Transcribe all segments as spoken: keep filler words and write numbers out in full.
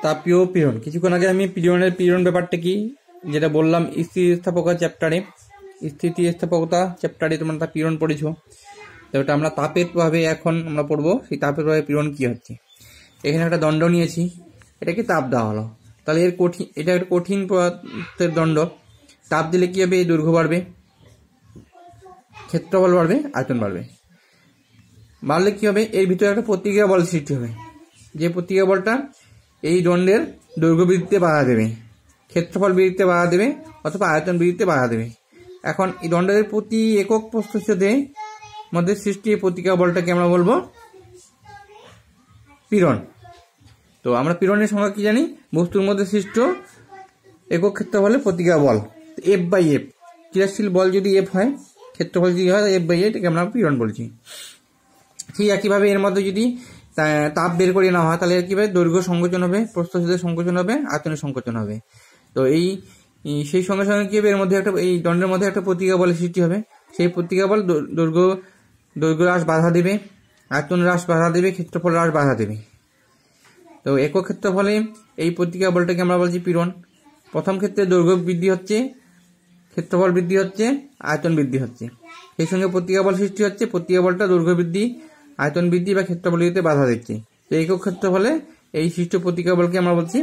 তাপীয় পীড়ন। কিছুক্ষণ আগে আমি পীড়নের পীড়ন ব্যাপারটা কি যেটা বললাম স্থিতিস্থাপকতা চ্যাপ্টারে, স্থিতিস্থাপকতা চ্যাপ্টারে তোমরা তা পীড়ন পড়েছো। তো ওটা আমরা তাপের প্রভাবে এখন আমরা পড়বো, সেই তাপের প্রভাবে পীড়ন কি হচ্ছে। এখানে একটা দণ্ড নিয়েছি, এটাকে তাপ দেওয়া হলো, তাহলে এর কঠিন, এটা একটা কঠিন পদার্থের দণ্ড। তাপ দিলে কি হবে? এই দৈর্ঘ্য বাড়বে, ক্ষেত্রফল বাড়বে, আয়তন বাড়বে। বাড়লে কি হবে? এর ভিতরে একটা প্রতিক্রিয়া বল সৃষ্টি হবে, যে প্রতিক্রিয়া বলটা এই দণ্ডের দৈর্ঘ্য বৃদ্ধিতে বাধা দেবে, ক্ষেত্রফল বৃদ্ধিতে বাধা দেবে, অথবা আয়তন বৃদ্ধিতে বাধা দেবে। এখন এই দণ্ডের প্রতি একক প্রস্থচ্ছেদে মধ্যে সৃষ্টি প্রতিক্রিয়া বলটাকে আমরা বলবো পীড়ন। তো আমরা পীড়নের সংজ্ঞা কি জানি? বস্তুর মধ্যে সৃষ্ট একক ক্ষেত্রফলে প্রতিক্রিয়া বল, এফ বাই এফ। ক্রিয়াশীল বল যদি এফ হয়, ক্ষেত্রফল যদি হয় এফ বাই এটাকে আমরা পীড়ন বলছি। ঠিক একইভাবে এর মধ্যে যদি তাপ বের করে নেওয়া হয়, তাহলে কিভাবে দৈর্ঘ্য সংকোচন হবে, প্রস্থচ্ছেদের সংকোচন হবে, আয়তনের সংকোচন হবে। তো এই সেই সঙ্গে সঙ্গে কি হবে? এর মধ্যে একটা, এই দণ্ডের মধ্যে একটা প্রতিক্রিয়া বলের সৃষ্টি হবে। সেই প্রতিক্রিয়া বল দৈর্ঘ্য দৈর্ঘ্য হ্রাস বাধা দেবে, আয়তন হ্রাস বাধা দেবে, ক্ষেত্রফল হ্রাস বাধা দেবে। তো একক ক্ষেত্রফলে এই প্রতিক্রিয়া বলটাকে আমরা বলছি পীড়ন। প্রথম ক্ষেত্রে দৈর্ঘ্য বৃদ্ধি হচ্ছে, ক্ষেত্রফল বৃদ্ধি হচ্ছে, আয়তন বৃদ্ধি হচ্ছে। সেই সঙ্গে প্রতিক্রিয়া বল সৃষ্টি হচ্ছে, প্রতিক্রিয়া বলটা দৈর্ঘ্য বৃদ্ধি, আয়তন বৃদ্ধি বা ক্ষেত্রফল বৃদ্ধিতে বাধা দিচ্ছে। তো একক ক্ষেত্রফলে এই সৃষ্ট প্রতিক্রিয়া বলকে আমরা বলছি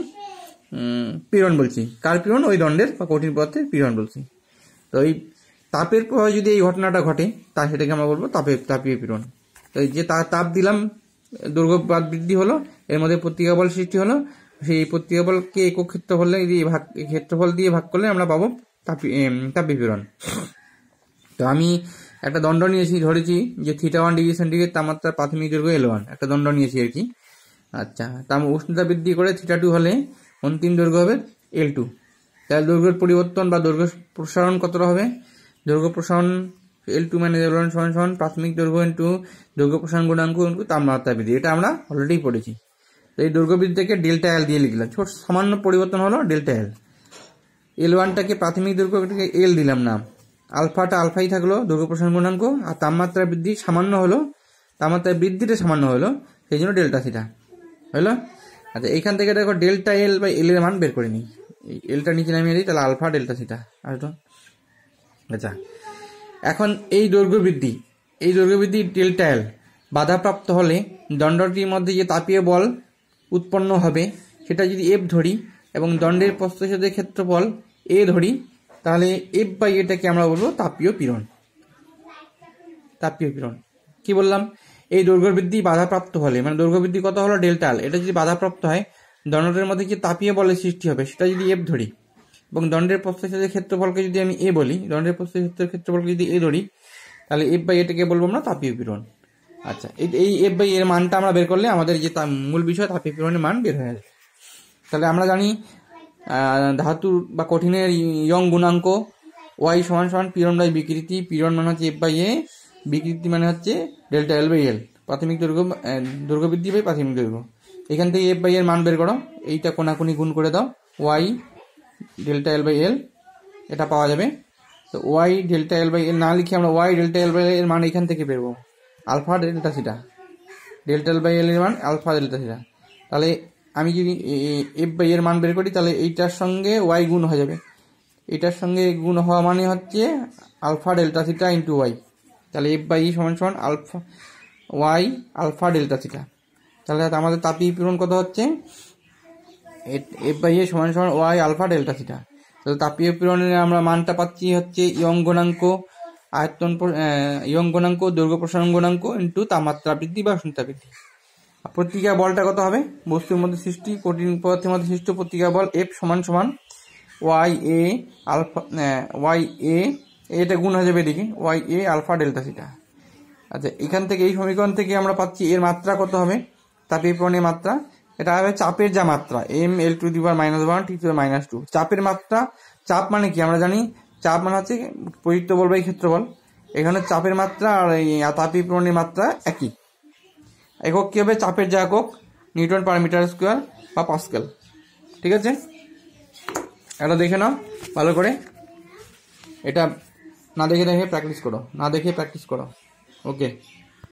পীড়ন বলছি। কার পীড়ন? ওই দণ্ডের বা কঠিন পদার্থের পীড়ন বলছি। তো এই তাপের প্রভাবে যদি এই ঘটনাটা ঘটে, তা সেটাকে আমরা বলবো তাপে তাপীয় পীড়ন। তো এই যে তাপ দিলাম, দৈর্ঘ্য বৃদ্ধি হলো, এর মধ্যে প্রতিক্রিয়া বল সৃষ্টি হলো, সেই প্রতিক্রিয়া বলকে একক ক্ষেত্রফলে দিয়ে ভাগ, ক্ষেত্রফল দিয়ে ভাগ করলে আমরা পাবো তাপীয় পীড়ন। তো আমি একটা দণ্ড নিয়েছি, ধরেছি যে থিটা ওয়ান ডিগ্রি সেন্টিগ্রেড তাপমাত্রার প্রাথমিক দৈর্ঘ্য এল ওয়ান, একটা দণ্ড নিয়েছি আর কি। আচ্ছা, তার উষ্ণতা বৃদ্ধি করে থিটা টু হলে অন্তিম দৈর্ঘ্য হবে এল টু। তাহলে দৈর্ঘ্যের পরিবর্তন বা দৈর্ঘ্য প্রসারণ কতটা হবে? দৈর্ঘ্য প্রসারণ এল টু মানে এল ওয়ান সমান সমান প্রাথমিক দৈর্ঘ্য ইন্টু দৈর্ঘ্য প্রসারণ গুণাঙ্ক ইন্টু তাপমাত্রা বৃদ্ধি। এটা আমরা অলরেডি পড়েছি। তো এই দৈর্ঘ্য বৃদ্ধিটাকে ডেল্টা এল দিয়ে লিখলাম, ছোট সামান্য পরিবর্তন হলো ডেল্টা এল। এল ওয়ানটাকে প্রাথমিক দৈর্ঘ্যটাকে এল দিলাম না, আলফাটা আলফাই থাকলো দৈর্ঘ্য প্রসারণ গুণাঙ্ক, আর তাপমাত্রা বৃদ্ধি সামান্য হলো, তাপমাত্রা বৃদ্ধিটা সামান্য হলো, সেই জন্য ডেল্টা থিটা হলো। আচ্ছা, এইখান থেকে দেখো ডেল্টা এল বা এল এর মান বের করে নিই। এই এলটা নিচে নামিয়ে দিই, তাহলে আলফা ডেল্টা থিটা আসলো। আচ্ছা, এখন এই দৈর্ঘ্য বৃদ্ধি, এই দৈর্ঘ্য বৃদ্ধি ডেল্টা এল বাধাপ্রাপ্ত হলে দণ্ডটির মধ্যে যে তাপীয় বল উৎপন্ন হবে সেটা যদি এফ ধরি এবং দণ্ডের প্রস্থচ্ছেদের ক্ষেত্রফল এ ধরি, তাহলে এফ বাই এটাকে আমরা বলবো তাপীয় পীড়ন। তাপীয় পীড়ন কি বললাম? এই দৈর্ঘ্য বৃদ্ধি বাধাপ্রাপ্ত হলে, মানে দৈর্ঘ্য বৃদ্ধি কত হলো? Delta L. এটা যদি বাধাপ্রাপ্ত হয়, দণ্ডের মধ্যে যে তাপীয় বলের সৃষ্টি হবে সেটা যদি এফ ধরি এবং দণ্ডের প্রস্থচ্ছেদের ক্ষেত্রফলকে যদি আমি এ বলি, দণ্ডের প্রস্থচ্ছেদের ক্ষেত্রফলকে যদি এ ধরি, তাহলে এফ বাই এটাকে বলবো আমরা তাপীয় পীড়ন। আচ্ছা, এই এফ বাই এর মানটা আমরা বের করলে আমাদের যে মূল বিষয় তাপীয় পীড়নের মান বের হয়ে যাবে। তাহলে আমরা জানি ধাতু বা কঠিনের ইয়ং গুণাঙ্ক ওয়াই সমান সমান পীড়ন বাই বিকৃতি। পীড়ন মানে হচ্ছে এফ বাই এ, বিকৃতি মানে হচ্ছে ডেল্টা এল বাই এল, প্রাথমিক দৈর্ঘ্য দৈর্ঘ্য বৃদ্ধি বাই প্রাথমিক দৈর্ঘ্য। এখান থেকে এফ বাই এর মান বের করো, এইটা কোনাকুনি গুণ করে দাও, Y delta L by L, এটা পাওয়া যাবে। তো Y delta L by L না লিখে আমরা ওয়াই ডেল্টা এল বাই এর মান এখান থেকে বেরবো, alpha delta theta, delta L by L এর মান আলফা ডেল্টা থিটা। তাহলে আমি যদি এফ বাই এর মান বের করি, তাহলে এইটার সঙ্গে ওয়াই গুণ হয়ে যাবে, এটার সঙ্গে গুণ হওয়া মানে হচ্ছে alpha delta theta into Y. তাহলে এফ বাই ই সমান সমান alpha Y alpha delta theta. তাহলে আমাদের তাপীয় পীড়ন কত হচ্ছে? এফ বাই এ সমান সমান ওয়াই আলফা ডেল্টা থিটা। তাহলে তাপীয় পীড়নের আমরা মানটা পাচ্ছি হচ্ছে ইয়ং গুণাঙ্ক, আয়তন ইয়ং গুণাঙ্ক, দৈর্ঘ্য প্রসারণ গুণাঙ্ক ইন্টু তাপমাত্রা বৃদ্ধি বা উষ্ণতা বৃদ্ধি। প্রতিক্রিয়া বলটা কত হবে? বস্তুর মধ্যে সৃষ্টি কঠিন পদার্থের মধ্যে সৃষ্ট প্রতিক্রিয়া বল এফ সমান সমান Y A alpha Y A, এটা গুণ হয়ে যাবে এদিকে, Y A alpha delta theta. আচ্ছা, এখান থেকে এই সমীকরণ থেকে আমরা পাচ্ছি এর মাত্রা কত হবে? তাপীয় পীড়নের মাত্রা, এটা হবে চাপের যা মাত্রা, M L to the power minus one T to the minus two. চাপের মাত্রা, চাপ মানে কি আমরা জানি, চাপ মানে হচ্ছে প্রযুক্ত বল বাই ক্ষেত্রফল। এখানে চাপের মাত্রা আর তাপীয় পীড়নের মাত্রা একই। একক কি হবে? চাপের যা একক নিউটন পার মিটার স্কোয়ার বা পাস্কেল। ঠিক আছে, এটা দেখে নাও ভালো করে, এটা না দেখে দেখে প্র্যাকটিস করো, না দেখে প্র্যাকটিস করো। ওকে।